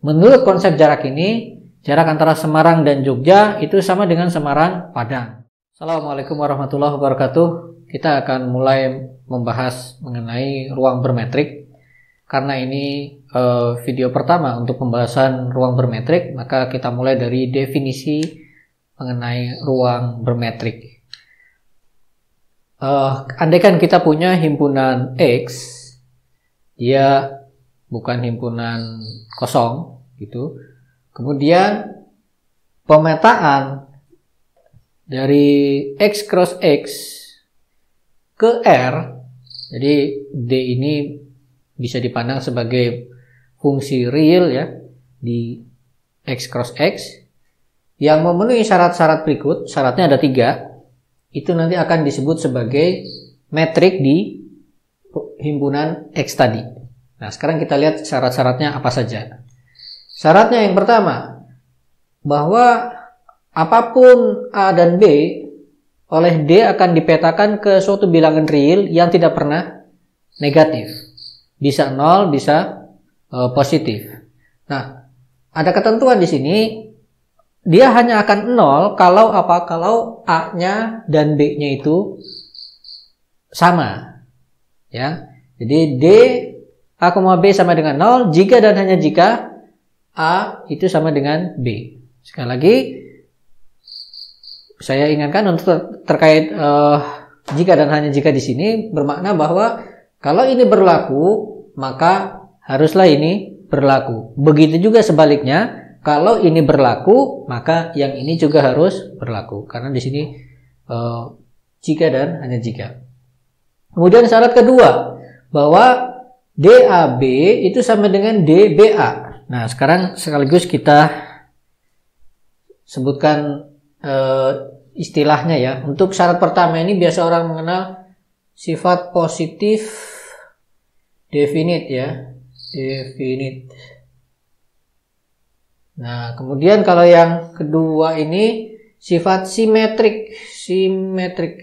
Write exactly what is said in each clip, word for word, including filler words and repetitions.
menurut konsep jarak ini, jarak antara Semarang dan Jogja itu sama dengan Semarang Padang. Assalamualaikum warahmatullahi wabarakatuh. Kita akan mulai membahas mengenai ruang bermetrik. Karena ini eh, video pertama untuk pembahasan ruang bermetrik, maka kita mulai dari definisi mengenai ruang bermetrik. Eh, andaikan kita punya himpunan X, dia bukan himpunan kosong gitu. Kemudian pemetaan dari X cross X ke R, jadi D ini bisa dipandang sebagai fungsi real ya di X cross X yang memenuhi syarat-syarat berikut. Syaratnya ada tiga. Itu nanti akan disebut sebagai metrik di himpunan X tadi. Nah, sekarang kita lihat syarat-syaratnya apa saja. Syaratnya yang pertama, bahwa apapun A dan B oleh D akan dipetakan ke suatu bilangan real yang tidak pernah negatif. Bisa nol, bisa e, positif. Nah, ada ketentuan di sini. Dia hanya akan nol kalau apa? Kalau A-nya dan B-nya itu sama. Ya. Jadi D A, B sama dengan nol jika dan hanya jika A itu sama dengan B. Sekali lagi saya ingatkan untuk ter terkait uh, jika dan hanya jika di sini bermakna bahwa kalau ini berlaku maka haruslah ini berlaku. Begitu juga sebaliknya, kalau ini berlaku maka yang ini juga harus berlaku. Karena di sini uh, jika dan hanya jika. Kemudian syarat kedua, bahwa D A B itu sama dengan D B A. Nah, sekarang sekaligus kita sebutkan e, istilahnya ya. Untuk syarat pertama ini biasa orang mengenal sifat positif definite ya. Definite. Nah, kemudian kalau yang kedua ini sifat simetrik. Simetrik.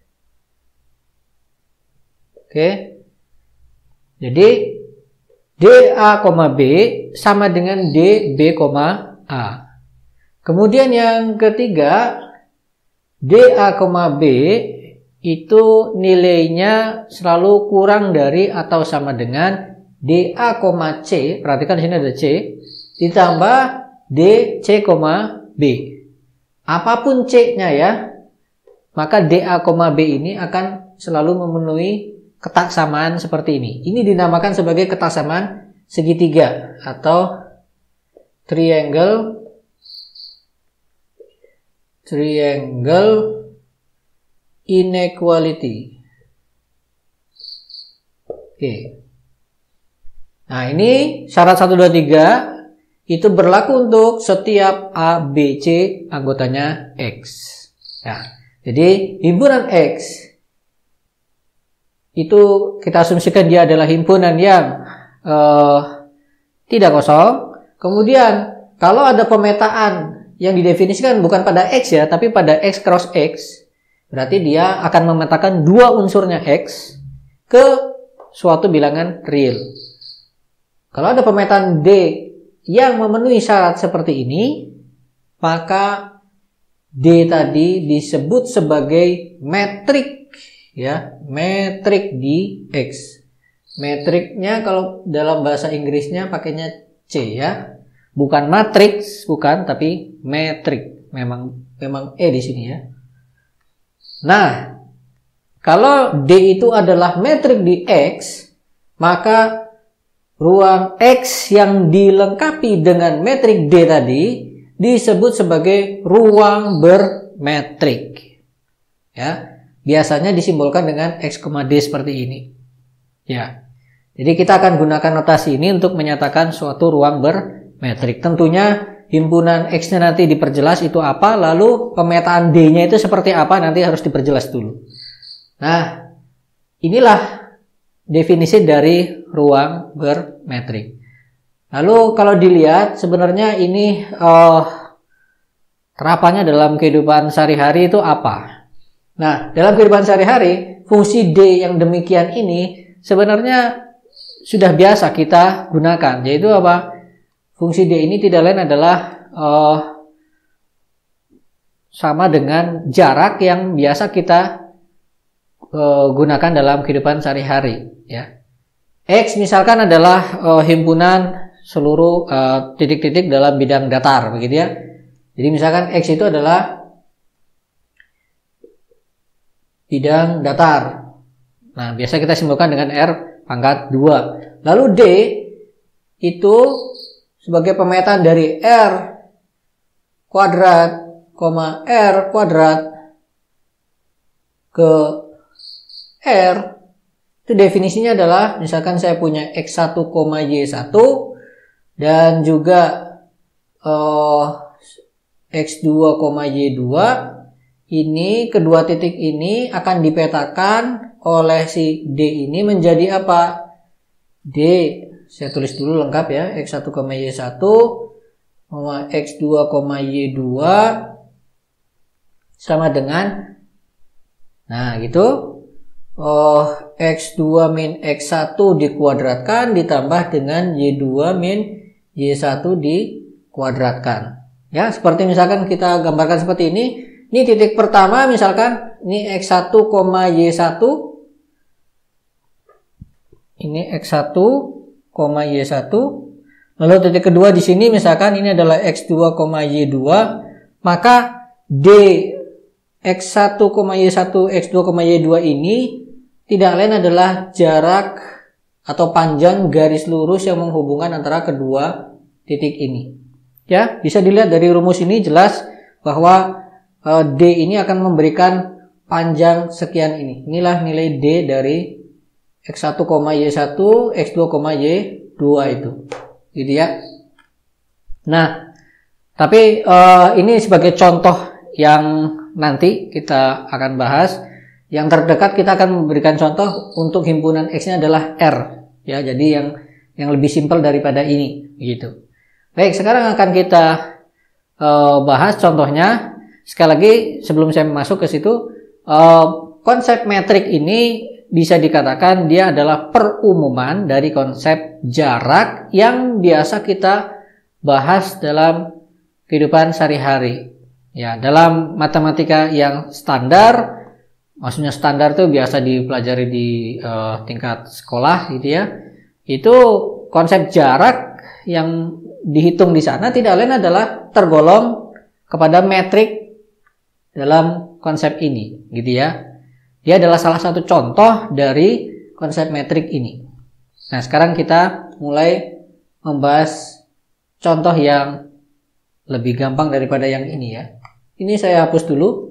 Oke. Jadi D A, B sama dengan D B, A. Kemudian yang ketiga, D A, B itu nilainya selalu kurang dari atau sama dengan D A, C. Perhatikan di sini ada C ditambah D C, B. Apapun C-nya ya, maka D A, B ini akan selalu memenuhi ketaksamaan seperti ini. Ini dinamakan sebagai ketaksamaan segitiga atau triangle triangle inequality. Oke. Nah, ini syarat satu dua tiga itu berlaku untuk setiap A, B, C anggotanya X. Ya. Jadi himpunan X itu kita asumsikan dia adalah himpunan yang uh, tidak kosong. Kemudian kalau ada pemetaan yang didefinisikan bukan pada X ya, tapi pada X cross X, berarti dia akan memetakan dua unsurnya X ke suatu bilangan real. Kalau ada pemetaan D yang memenuhi syarat seperti ini, maka D tadi disebut sebagai metrik ya, metrik di X. Metriknya kalau dalam bahasa Inggrisnya pakainya C ya. Bukan matriks, bukan, tapi metrik. Memang memang E di sini ya. Nah, kalau D itu adalah metrik di X, maka ruang X yang dilengkapi dengan metrik D tadi disebut sebagai ruang bermetrik. Ya. Biasanya disimbolkan dengan X, D seperti ini. Ya. Jadi kita akan gunakan notasi ini untuk menyatakan suatu ruang bermetrik. Tentunya himpunan X-nya nanti diperjelas itu apa, lalu pemetaan D-nya itu seperti apa nanti harus diperjelas dulu. Nah, inilah definisi dari ruang bermetrik. Lalu kalau dilihat sebenarnya ini uh, terapannya dalam kehidupan sehari-hari itu apa? Nah, dalam kehidupan sehari-hari, fungsi D yang demikian ini sebenarnya sudah biasa kita gunakan, yaitu apa? fungsi D ini tidak lain adalah uh, sama dengan jarak yang biasa kita uh, gunakan dalam kehidupan sehari-hari, ya. X misalkan adalah uh, himpunan seluruh titik-titik uh, dalam bidang datar, begitu ya. Jadi misalkan X itu adalah bidang datar. Nah, biasa kita simbolkan dengan R pangkat dua. Lalu D itu sebagai pemetaan dari R kuadrat, R kuadrat ke R. Itu definisinya adalah, misalkan saya punya X satu, Y satu dan juga uh, X dua, Y dua. Ini kedua titik ini akan dipetakan oleh si D ini menjadi apa? D, saya tulis dulu lengkap ya, X satu, Y satu, X dua, Y dua sama dengan, nah gitu, oh, X dua min X satu dikuadratkan ditambah dengan Y dua min Y satu dikuadratkan. Ya, seperti misalkan kita gambarkan seperti ini. Ini titik pertama misalkan ini X satu, Y satu. Ini X satu, Y satu. Lalu titik kedua di sini misalkan ini adalah X dua, Y dua. Maka D X satu, Y satu, X dua, Y dua ini tidak lain adalah jarak atau panjang garis lurus yang menghubungkan antara kedua titik ini. Ya, bisa dilihat dari rumus ini jelas bahwa uh, D ini akan memberikan panjang sekian ini. Inilah nilai D dari X satu, Y satu, X dua, Y dua itu. Gitu ya. Nah, tapi uh, ini sebagai contoh yang nanti kita akan bahas. Yang terdekat kita akan memberikan contoh untuk himpunan X-nya adalah R. Ya, jadi yang yang lebih simpel daripada ini, gitu. Baik, sekarang akan kita uh, bahas contohnya. Sekali lagi sebelum saya masuk ke situ, uh, konsep metrik ini bisa dikatakan dia adalah perumuman dari konsep jarak yang biasa kita bahas dalam kehidupan sehari-hari. Ya, dalam matematika yang standar, maksudnya standar itu biasa dipelajari di uh, tingkat sekolah, gitu ya. Itu konsep jarak yang dihitung di sana tidak lain adalah tergolong kepada metrik dalam konsep ini, gitu ya. Dia adalah salah satu contoh dari konsep metrik ini. Nah, sekarang kita mulai membahas contoh yang lebih gampang daripada yang ini ya. Ini saya hapus dulu.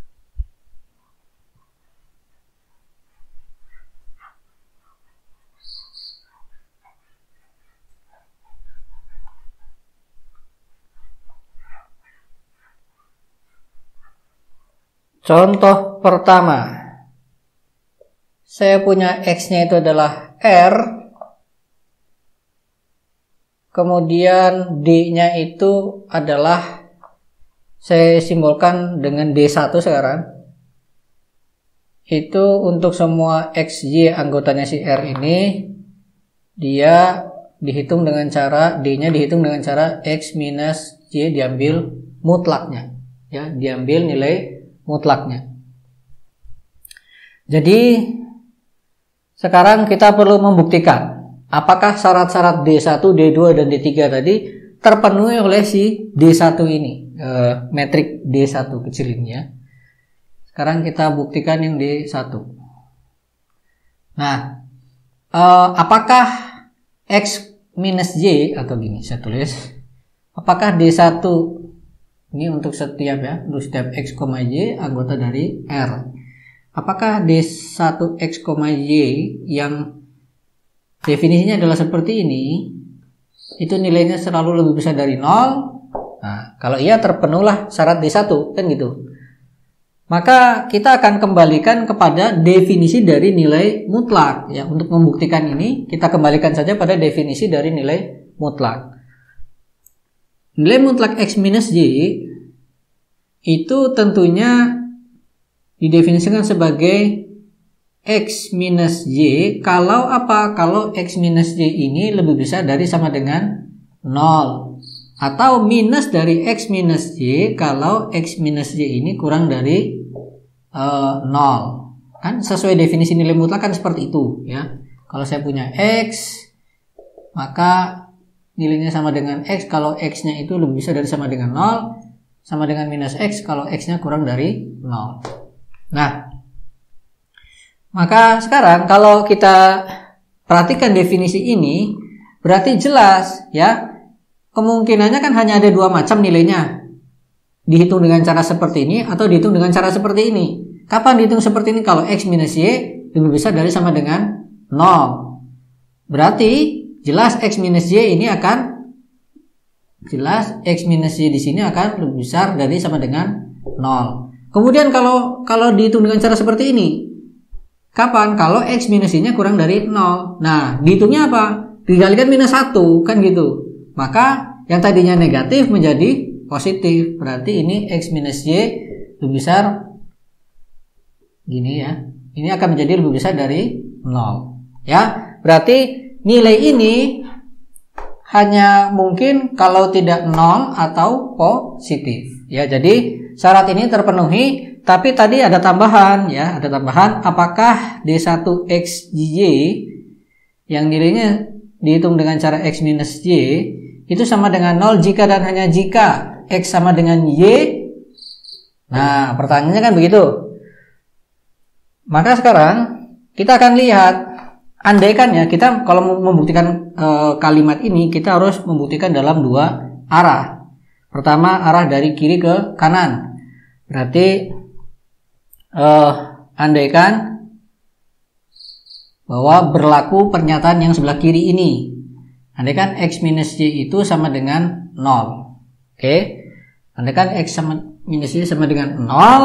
Contoh pertama, saya punya X-nya itu adalah R, kemudian D-nya itu adalah, saya simbolkan dengan D satu sekarang. Itu untuk semua X, Y anggotanya si R ini, dia dihitung dengan cara, D-nya dihitung dengan cara X minus Y diambil mutlaknya. Ya, diambil nilai mutlaknya. Jadi sekarang kita perlu membuktikan apakah syarat-syarat D satu, D dua dan D tiga tadi terpenuhi oleh si D satu ini, e, metrik D satu kecil ini ya. Sekarang kita buktikan yang D satu. Nah, e, apakah X minus Y, atau gini saya tulis, apakah D satu ini untuk setiap ya, untuk setiap X, Y anggota dari R. Apakah D satu X, Y yang definisinya adalah seperti ini, itu nilainya selalu lebih besar dari nol? Nah, kalau iya terpenuhlah syarat D satu, kan gitu. Maka kita akan kembalikan kepada definisi dari nilai mutlak. Ya, untuk membuktikan ini, kita kembalikan saja pada definisi dari nilai mutlak. Nilai mutlak X minus Y itu tentunya didefinisikan sebagai X minus Y kalau apa? Kalau X minus Y ini lebih besar dari sama dengan nol. Atau minus dari X minus Y kalau X minus Y ini kurang dari uh, nol. Kan sesuai definisi nilai mutlak kan seperti itu ya. Kalau saya punya X, maka nilainya sama dengan X kalau X-nya itu lebih besar dari sama dengan nol, sama dengan minus X kalau X-nya kurang dari nol. Nah, maka sekarang kalau kita perhatikan definisi ini, berarti jelas ya, kemungkinannya kan hanya ada dua macam nilainya. Dihitung dengan cara seperti ini atau dihitung dengan cara seperti ini. Kapan dihitung seperti ini? Kalau X minus Y lebih besar dari sama dengan nol. Berarti jelas X minus Y ini akan jelas X minus Y di sini akan lebih besar dari sama dengan nol. Kemudian kalau kalau dihitung dengan cara seperti ini, kapan? Kalau X minus Y-nya kurang dari nol. Nah, dihitungnya apa? Dikalikan minus satu, kan gitu. Maka yang tadinya negatif menjadi positif. Berarti ini X minus Y lebih besar gini ya. Ini akan menjadi lebih besar dari nol. Ya, berarti nilai ini hanya mungkin kalau tidak nol atau positif. Ya, jadi syarat ini terpenuhi, tapi tadi ada tambahan ya, ada tambahan apakah D satu X Y yang nilainya dihitung dengan cara X minus Y itu sama dengan nol jika dan hanya jika X sama dengan Y. Nah, pertanyaannya kan begitu. Maka sekarang kita akan lihat, andaikan ya, kita kalau membuktikan e, kalimat ini kita harus membuktikan dalam dua arah. Pertama, arah dari kiri ke kanan. Berarti e, andaikan bahwa berlaku pernyataan yang sebelah kiri ini. Andaikan X minus Y itu sama dengan nol. Oke. Andaikan X sama minus Y sama dengan nol,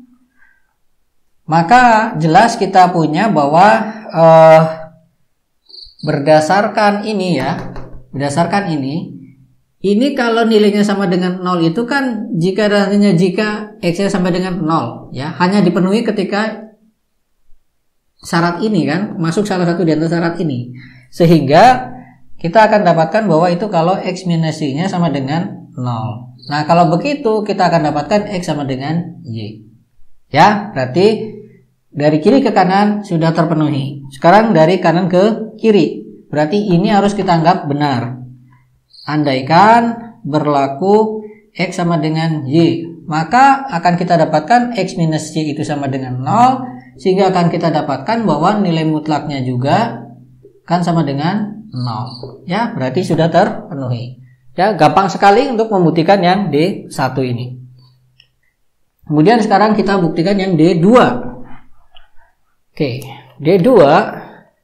maka jelas kita punya bahwa eh, berdasarkan ini ya, berdasarkan ini, ini kalau nilainya sama dengan nol itu kan jika dan hanya jika X-nya sama dengan nol ya, hanya dipenuhi ketika syarat ini kan, masuk salah satu di antara syarat ini. Sehingga kita akan dapatkan bahwa itu kalau X minus Y-nya sama dengan nol. Nah, kalau begitu kita akan dapatkan X sama dengan Y. Ya, berarti dari kiri ke kanan sudah terpenuhi. Sekarang dari kanan ke kiri. Berarti ini harus kita anggap benar. Andaikan berlaku X sama dengan Y, maka akan kita dapatkan X minus Y itu sama dengan nol, sehingga akan kita dapatkan bahwa nilai mutlaknya juga kan sama dengan nol. Ya, berarti sudah terpenuhi. Ya, gampang sekali untuk membuktikan yang D satu ini. Kemudian sekarang kita buktikan yang D dua. Oke, D dua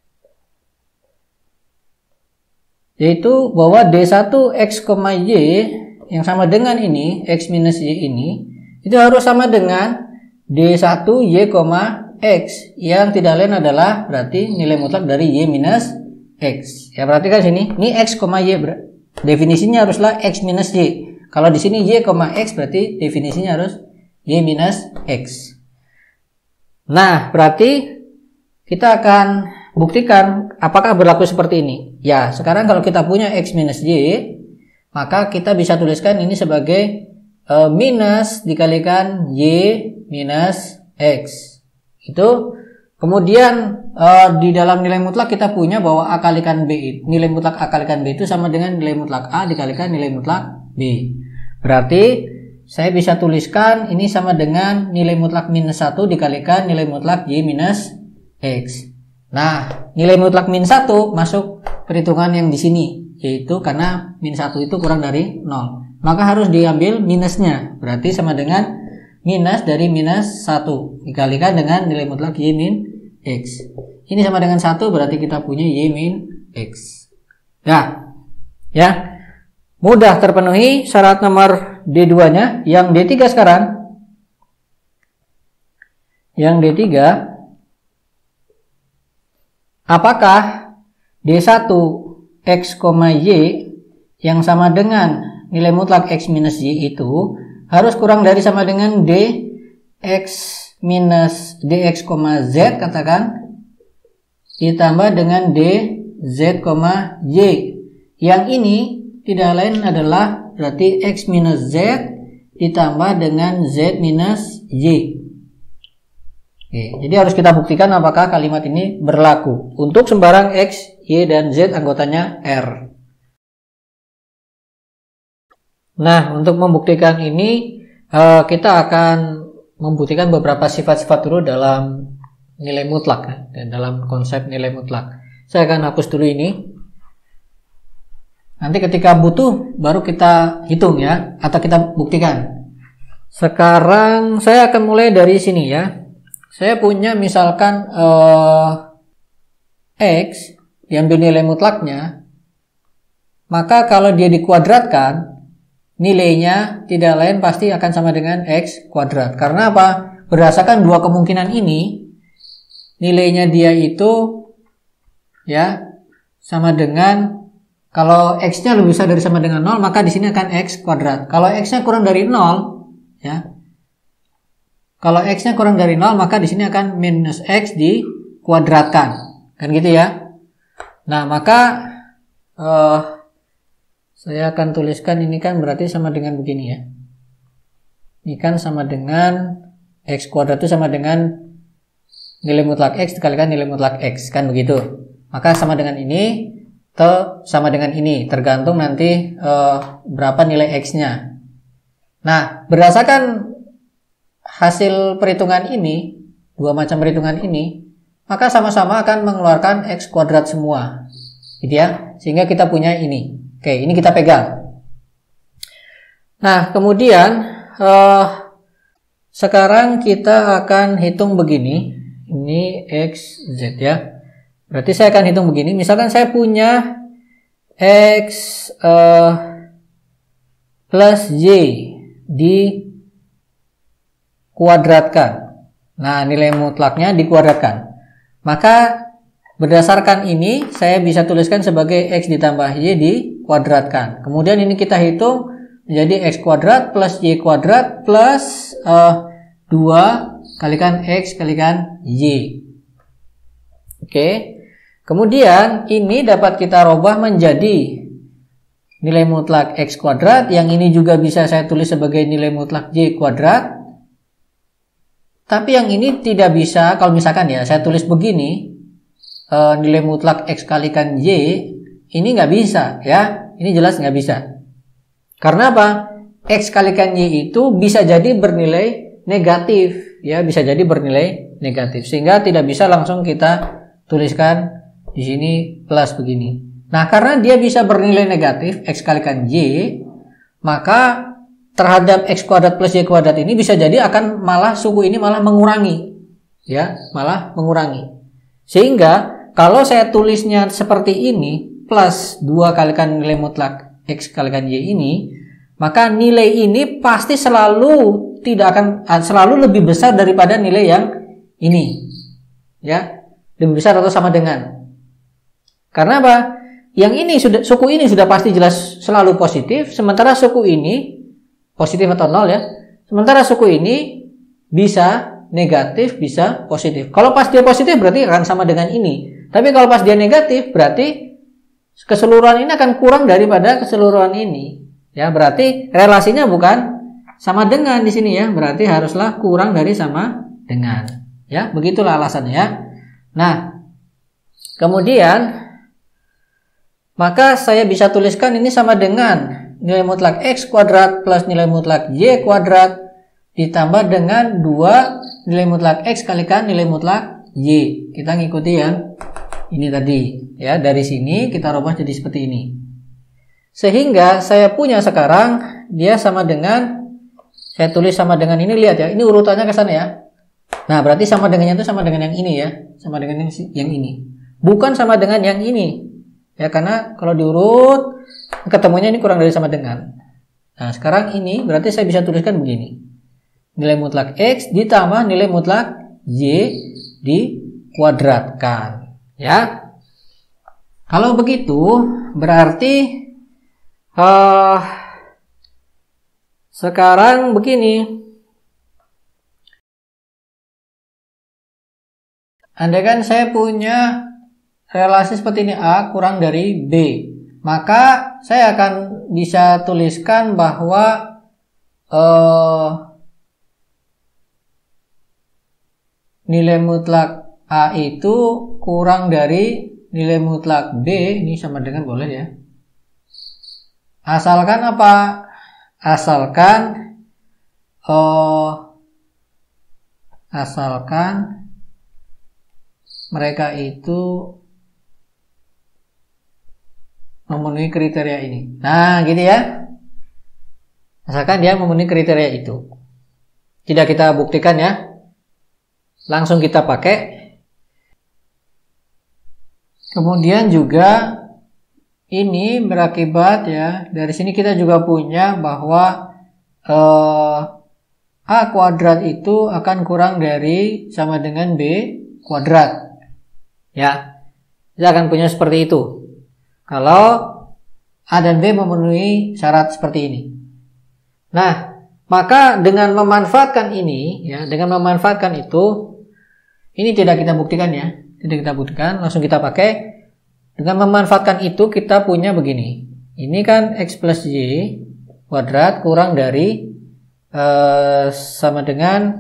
yaitu bahwa D satu X, Y yang sama dengan ini, X minus Y ini, itu harus sama dengan D satu Y, X yang tidak lain adalah berarti nilai mutlak dari Y minus X. Ya, perhatikan sini, ini X, Y, definisinya haruslah X minus Y. Kalau di sini Y, X berarti definisinya harus Y minus X. Nah, berarti kita akan buktikan apakah berlaku seperti ini. Ya, sekarang kalau kita punya X minus Y, maka kita bisa tuliskan ini sebagai e, minus dikalikan Y minus X. Itu kemudian e, di dalam nilai mutlak kita punya bahwa A kalikan B, nilai mutlak A kalikan B itu sama dengan nilai mutlak A dikalikan nilai mutlak B. Berarti saya bisa tuliskan ini sama dengan nilai mutlak minus satu dikalikan nilai mutlak Y minus X. Nah, nilai mutlak min satu masuk perhitungan yang di sini, yaitu karena min satu itu kurang dari nol. Maka harus diambil minusnya. Berarti sama dengan minus dari minus satu dikalikan dengan nilai mutlak Y min X. Ini sama dengan satu, berarti kita punya Y min X. Ya. Ya. Mudah terpenuhi syarat nomor D dua-nya. Yang D tiga sekarang. Yang D tiga, apakah D satu X, Y yang sama dengan nilai mutlak X minus Y itu harus kurang dari sama dengan D X minus dx, Z katakan ditambah dengan D Z, Y. Yang ini tidak lain adalah berarti X minus Z ditambah dengan Z minus Y. Oke, jadi harus kita buktikan apakah kalimat ini berlaku untuk sembarang X, Y, dan Z anggotanya R. Nah, untuk membuktikan ini, kita akan membuktikan beberapa sifat-sifat dulu dalam nilai mutlak, dan dalam konsep nilai mutlak. Saya akan hapus dulu ini. Nanti ketika butuh, baru kita hitung ya, atau kita buktikan. Sekarang saya akan mulai dari sini ya. Saya punya misalkan eh, X, diambil nilai mutlaknya, maka kalau dia dikuadratkan, nilainya tidak lain pasti akan sama dengan X kuadrat. Karena apa? Berdasarkan dua kemungkinan ini, nilainya dia itu ya sama dengan, kalau X-nya lebih besar dari sama dengan nol, maka di sini akan X kuadrat. Kalau X-nya kurang dari nol, ya, kalau X-nya kurang dari nol, maka di sini akan minus X dikuadratkan. Kan gitu ya. Nah, maka uh, saya akan tuliskan ini kan berarti sama dengan begini ya. Ini kan sama dengan X kuadrat itu sama dengan nilai mutlak X dikalikan nilai mutlak X. Kan begitu. Maka sama dengan ini atau sama dengan ini. Tergantung nanti uh, berapa nilai X-nya. Nah, berdasarkan hasil perhitungan ini, dua macam perhitungan ini, maka sama-sama akan mengeluarkan X kuadrat semua, gitu ya, sehingga kita punya ini. Oke, ini kita pegang. Nah, kemudian eh, sekarang kita akan hitung begini, ini X, Z ya. Berarti saya akan hitung begini, misalkan saya punya X eh, plus Y di kuadratkan. Nah, nilai mutlaknya dikuadratkan. Maka berdasarkan ini saya bisa tuliskan sebagai X ditambah Y dikuadratkan. Kemudian ini kita hitung menjadi X kuadrat plus Y kuadrat plus uh, dua kalikan X kalikan Y. Oke. Kemudian ini dapat kita rubah menjadi nilai mutlak X kuadrat. Yang ini juga bisa saya tulis sebagai nilai mutlak Y kuadrat. Tapi yang ini tidak bisa, kalau misalkan ya saya tulis begini, e, nilai mutlak X kalikan Y, ini nggak bisa ya, ini jelas nggak bisa. Karena apa? X kalikan Y itu bisa jadi bernilai negatif, ya bisa jadi bernilai negatif, sehingga tidak bisa langsung kita tuliskan di sini plus begini. Nah, karena dia bisa bernilai negatif X kalikan Y, maka terhadap X kuadrat plus Y kuadrat ini bisa jadi akan malah suku ini malah mengurangi, ya, malah mengurangi. Sehingga kalau saya tulisnya seperti ini plus dua kalikan nilai mutlak X kalikan Y ini, maka nilai ini pasti selalu tidak akan selalu lebih besar daripada nilai yang ini, ya, lebih besar atau sama dengan. Karena apa? Yang ini sudah, suku ini sudah pasti jelas selalu positif, sementara suku ini positif atau nol ya. Sementara suku ini bisa negatif, bisa positif. Kalau pas dia positif berarti akan sama dengan ini. Tapi kalau pas dia negatif berarti keseluruhan ini akan kurang daripada keseluruhan ini. Ya, berarti relasinya bukan sama dengan di sini ya. Berarti haruslah kurang dari sama dengan. Ya, begitulah alasannya ya. Nah, kemudian maka saya bisa tuliskan ini sama dengan nilai mutlak X kuadrat plus nilai mutlak Y kuadrat ditambah dengan dua nilai mutlak X kalikan nilai mutlak Y. Kita ngikuti yang ini tadi ya, dari sini kita rubah jadi seperti ini. Sehingga saya punya sekarang dia sama dengan, saya tulis sama dengan ini, lihat ya, ini urutannya ke sana ya. Nah, berarti sama dengannya itu sama dengan yang ini ya, sama dengan yang ini. Bukan sama dengan yang ini. Ya, karena kalau diurut ketemunya ini kurang dari sama dengan. Nah, sekarang ini berarti saya bisa tuliskan begini. Nilai mutlak X ditambah nilai mutlak Y dikuadratkan. Ya. Kalau begitu berarti uh, sekarang begini. Andaikan saya punya relasi seperti ini, A kurang dari B. maka saya akan bisa tuliskan bahwa eh, nilai mutlak A itu kurang dari nilai mutlak B. Ini sama dengan boleh ya. Asalkan apa? Asalkan eh, asalkan mereka itu memenuhi kriteria ini. Nah, gitu ya. Asalkan dia memenuhi kriteria itu. Tidak kita buktikan ya. Langsung kita pakai. Kemudian juga ini berakibat ya. Dari sini kita juga punya bahwa eh, A kuadrat itu akan kurang dari sama dengan B kuadrat. Ya. Kita akan punya seperti itu. Kalau A dan B memenuhi syarat seperti ini. Nah, maka dengan memanfaatkan ini, ya, dengan memanfaatkan itu, ini tidak kita buktikan ya, tidak kita buktikan, langsung kita pakai. Dengan memanfaatkan itu kita punya begini. Ini kan X plus Y kuadrat kurang dari eh, sama dengan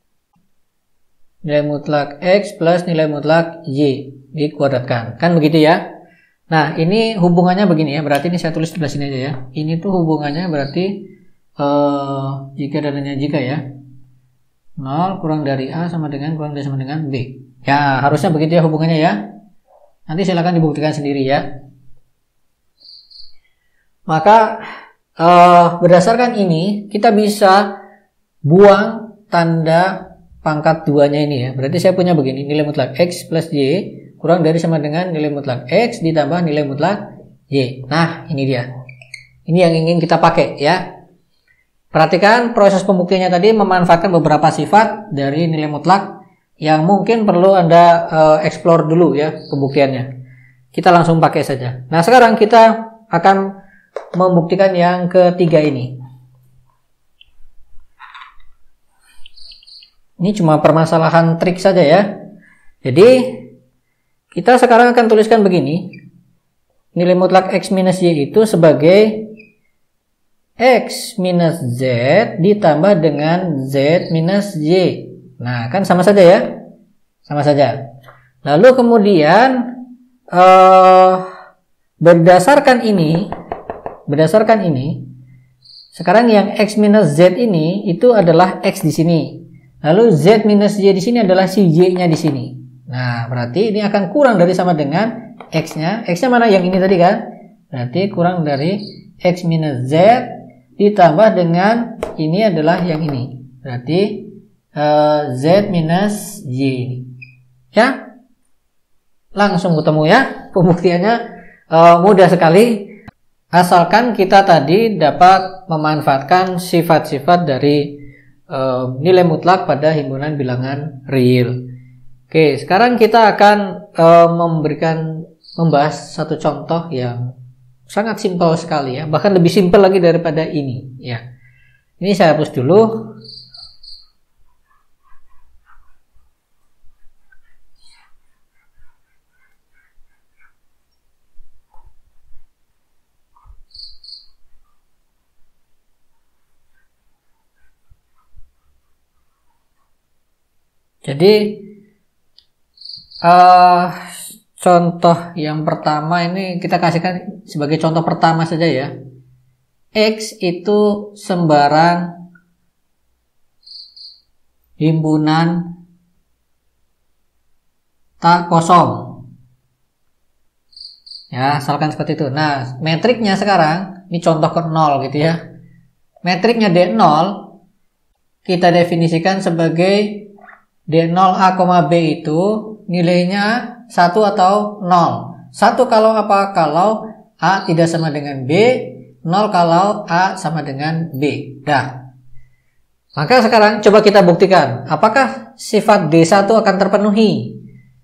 nilai mutlak X plus nilai mutlak Y dikuadratkan. Kan begitu ya. Nah, ini hubungannya begini ya. Berarti ini saya tulis sebelah sini aja ya. Ini tuh hubungannya berarti uh, jika dan hanya jika ya. nol kurang dari A sama dengan kurang dari sama dengan B. Ya, harusnya begitu ya hubungannya ya. Nanti silakan dibuktikan sendiri ya. Maka uh, berdasarkan ini kita bisa buang tanda pangkat duanya ini ya. Berarti saya punya begini. Nilai mutlak X plus Y kurang dari sama dengan nilai mutlak X ditambah nilai mutlak Y. Nah, ini dia. Ini yang ingin kita pakai ya. Perhatikan proses pembuktiannya tadi memanfaatkan beberapa sifat dari nilai mutlak yang mungkin perlu Anda uh, explore dulu ya pembuktiannya. Kita langsung pakai saja. Nah, sekarang kita akan membuktikan yang ketiga ini. Ini cuma permasalahan trik saja ya. Jadi kita sekarang akan tuliskan begini. Nilai mutlak X minus Y itu sebagai X minus Z ditambah dengan Z minus Y. Nah, kan sama saja ya. Sama saja. Lalu kemudian eh, berdasarkan ini, berdasarkan ini, sekarang yang X minus Z ini itu adalah X di sini. Lalu Z minus Y di sini adalah si Y-nya di sini. Nah, berarti ini akan kurang dari sama dengan X-nya. X-nya mana? Yang ini tadi kan? Berarti kurang dari X minus Z ditambah dengan ini adalah yang ini. Berarti uh, Z minus Y. Ya? Langsung ketemu ya. Pembuktiannya uh, mudah sekali. Asalkan kita tadi dapat memanfaatkan sifat-sifat dari uh, nilai mutlak pada himpunan bilangan real. Oke, sekarang kita akan uh, memberikan membahas satu contoh yang sangat simpel sekali ya, bahkan lebih simpel lagi daripada ini ya. Ini saya hapus dulu. Jadi Uh, contoh yang pertama ini kita kasihkan sebagai contoh pertama saja ya. X itu sembarang himpunan tak kosong. Ya, asalkan seperti itu. Nah, metriknya sekarang, ini contoh ke nol gitu ya. Metriknya D nol kita definisikan sebagai D nol A, B itu nilainya satu atau nol. satu kalau apa? Kalau A tidak sama dengan B. nol kalau A sama dengan B. Dah. Maka sekarang coba kita buktikan. Apakah sifat D satu akan terpenuhi?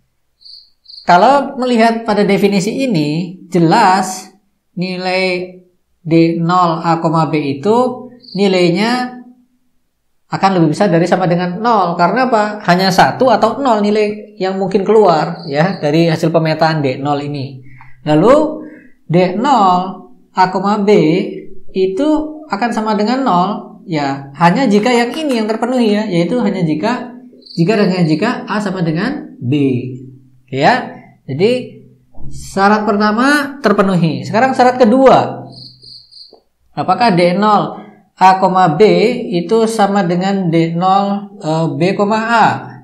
Kalau melihat pada definisi ini, jelas nilai D nol A, B itu nilainya akan lebih besar dari sama dengan nol. Karena apa? Hanya satu atau nol nilai yang mungkin keluar ya dari hasil pemetaan D nol ini. Lalu D nol A, B itu akan sama dengan nol ya, hanya jika yang ini yang terpenuhi ya, yaitu hanya jika jika dan hanya jika A sama dengan B. Oke ya. Jadi syarat pertama terpenuhi. Sekarang syarat kedua. Apakah D nol A, B itu sama dengan D nol B, A?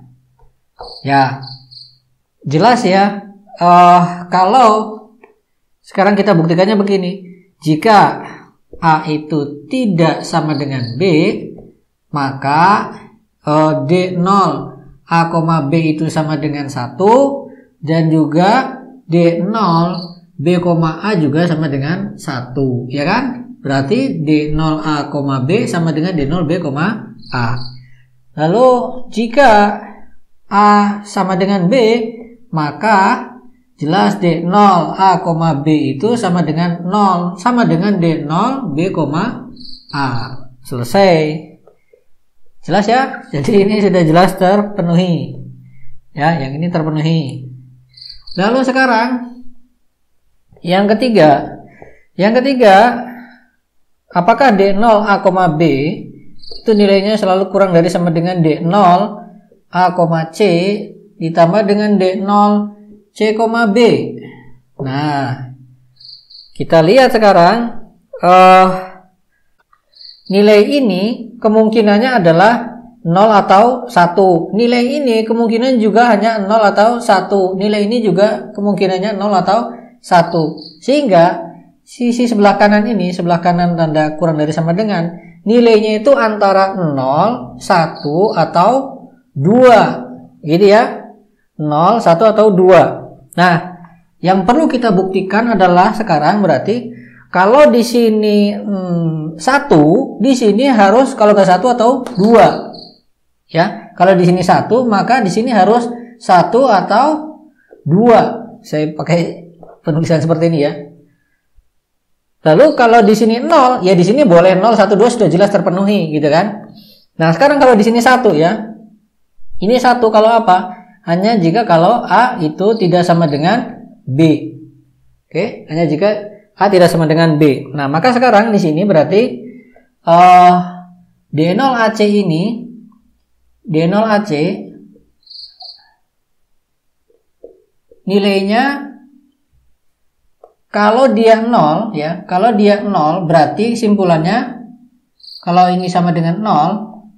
Ya. Jelas ya. Uh, kalau sekarang kita buktikannya begini. Jika A itu tidak sama dengan B, maka uh, D nol A, B itu sama dengan satu, dan juga D nol B, A juga sama dengan satu, ya kan? Berarti D nol A, B sama dengan D nol B, A. Lalu jika A sama dengan B, maka jelas D nol A, B itu sama dengan nol, sama dengan D nol B, A. Selesai. Jelas ya? Jadi ini sudah jelas terpenuhi. Ya, yang ini terpenuhi. Lalu sekarang yang ketiga. Yang ketiga, apakah D nol A, B itu nilainya selalu kurang dari sama dengan D nol A, C ditambah dengan D nol C, B. Nah, kita lihat sekarang uh, nilai ini kemungkinannya adalah nol atau satu. Nilai ini kemungkinan juga hanya nol atau satu. Nilai ini juga kemungkinannya nol atau satu. Sehingga sisi sebelah kanan ini, sebelah kanan tanda kurang dari sama dengan, nilainya itu antara nol, satu atau dua. Gitu ya. nol, satu atau dua. Nah, yang perlu kita buktikan adalah sekarang berarti kalau di sini hmm, satu, di sini harus kalau nggak satu atau dua. Ya, kalau di sini satu, maka di sini harus satu atau dua. Saya pakai penulisan seperti ini ya. Lalu kalau di sini nol, ya di sini boleh nol, satu, dua sudah jelas terpenuhi gitu kan. Nah, sekarang kalau di sini satu ya. Ini satu kalau apa? Hanya jika kalau A itu tidak sama dengan B. Oke, hanya jika A tidak sama dengan B. Nah, maka sekarang di sini berarti uh, D nol A C ini, D nol A C nilainya kalau dia nol ya, kalau dia nol berarti simpulannya kalau ini sama dengan nol,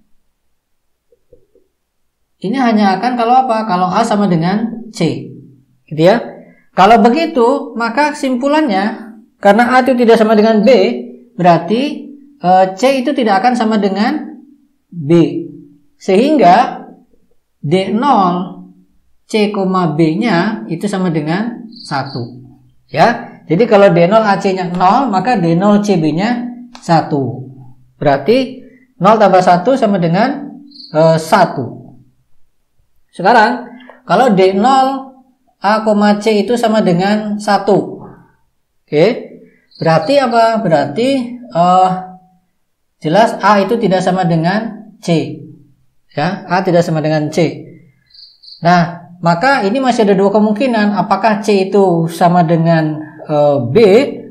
ini hanya akan kalau apa? Kalau A sama dengan C. Gitu ya. Kalau begitu, maka simpulannya karena A itu tidak sama dengan B, berarti e, C itu tidak akan sama dengan B. Sehingga D nol C, B-nya itu sama dengan satu. Ya. Jadi kalau D nol A C-nya nol, maka D nol C B-nya satu. Berarti nol tambah satu sama dengan e, satu. Sekarang, kalau D nol A, C itu sama dengan satu. Oke. Berarti apa? Berarti uh, jelas A itu tidak sama dengan C. Ya, A tidak sama dengan C. Nah, maka ini masih ada dua kemungkinan. Apakah C itu sama dengan uh, B?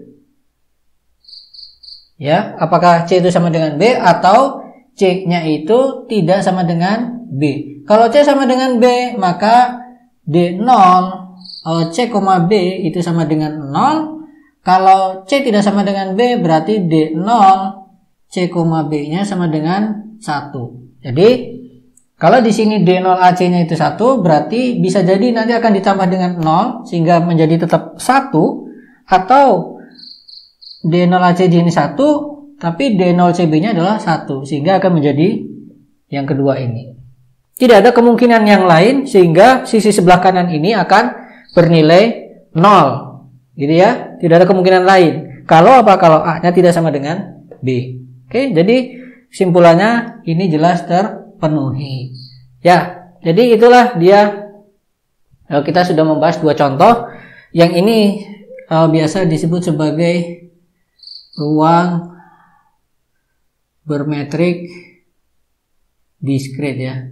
Ya, apakah C itu sama dengan B atau C-nya itu tidak sama dengan B? Kalau C sama dengan B, maka D nol C, B itu sama dengan nol. Kalau C tidak sama dengan B, berarti D nol C, B-nya sama dengan satu. Jadi, kalau di sini D nol A C-nya itu satu, berarti bisa jadi nanti akan ditambah dengan nol, sehingga menjadi tetap satu. Atau D nol A C ini satu, tapi D nol C B-nya adalah satu, sehingga akan menjadi yang kedua ini. Tidak ada kemungkinan yang lain sehingga sisi sebelah kanan ini akan bernilai nol. Gitu ya. Tidak ada kemungkinan lain. Kalau apa? Kalau A-nya tidak sama dengan B. Oke, jadi kesimpulannya ini jelas terpenuhi. Ya, jadi itulah dia. Kita sudah membahas dua contoh. Yang ini uh, biasa disebut sebagai ruang bermetrik diskrit ya.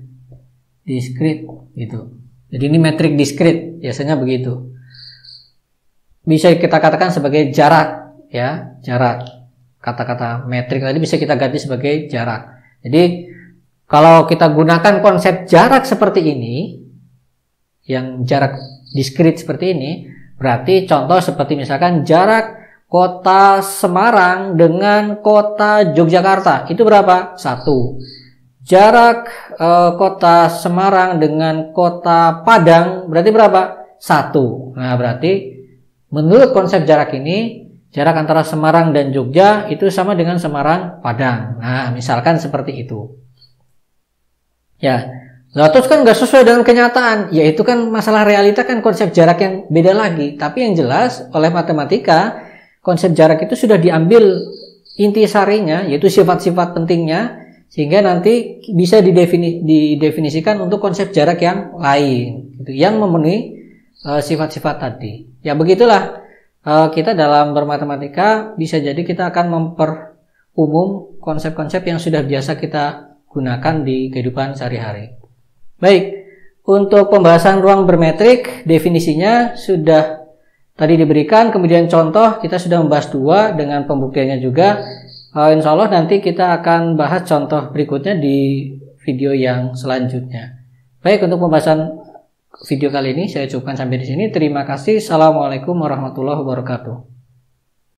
Diskrit gitu. Jadi ini metrik diskrit biasanya begitu. bisa kita katakan sebagai jarak, ya, jarak. Kata-kata metrik tadi bisa kita ganti sebagai jarak. Jadi kalau kita gunakan konsep jarak seperti ini, yang jarak diskrit seperti ini, berarti contoh seperti misalkan jarak kota Semarang dengan kota Yogyakarta itu berapa? Satu. Jarak e, kota Semarang dengan kota Padang berarti berapa? Satu. Nah, berarti menurut konsep jarak ini, jarak antara Semarang dan Jogja itu sama dengan Semarang Padang. Nah, misalkan seperti itu. Ya, nah, terus kan nggak sesuai dengan kenyataan. Ya, itu kan masalah realita, kan konsep jarak yang beda lagi. Tapi yang jelas oleh matematika, konsep jarak itu sudah diambil intisarinya, yaitu sifat-sifat pentingnya, sehingga nanti bisa didefini, didefinisikan untuk konsep jarak yang lain, gitu, yang memenuhi uh, sifat-sifat tadi. Ya, begitulah uh, kita dalam bermatematika bisa jadi kita akan memperumum konsep-konsep yang sudah biasa kita gunakan di kehidupan sehari-hari. Baik, untuk pembahasan ruang bermetrik, definisinya sudah tadi diberikan, kemudian contoh kita sudah membahas dua dengan pembuktiannya juga. Uh, insya Allah nanti kita akan bahas contoh berikutnya di video yang selanjutnya. Baik, untuk pembahasan video kali ini saya cukupkan sampai di sini. Terima kasih. Assalamualaikum warahmatullahi wabarakatuh.